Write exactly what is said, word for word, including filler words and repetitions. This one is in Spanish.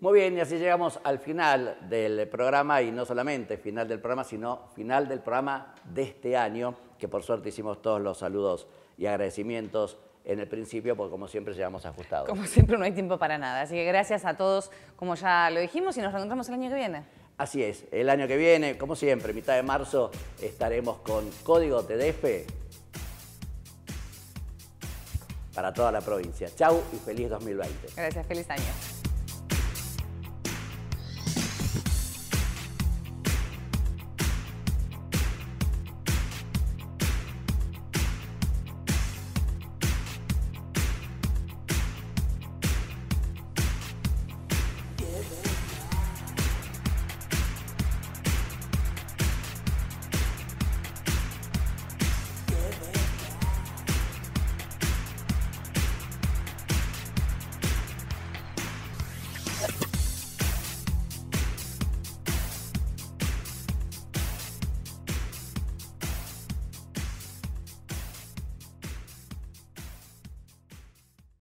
Muy bien, y así llegamos al final del programa, y no solamente final del programa, sino final del programa de este año, que por suerte hicimos todos los saludos y agradecimientos en el principio, porque como siempre llegamos ajustados. Como siempre no hay tiempo para nada, así que gracias a todos, como ya lo dijimos, y nos reencontramos el año que viene. Así es, el año que viene, como siempre, mitad de marzo, estaremos con Código T D F para toda la provincia. Chau y feliz dos mil veinte. Gracias, feliz año.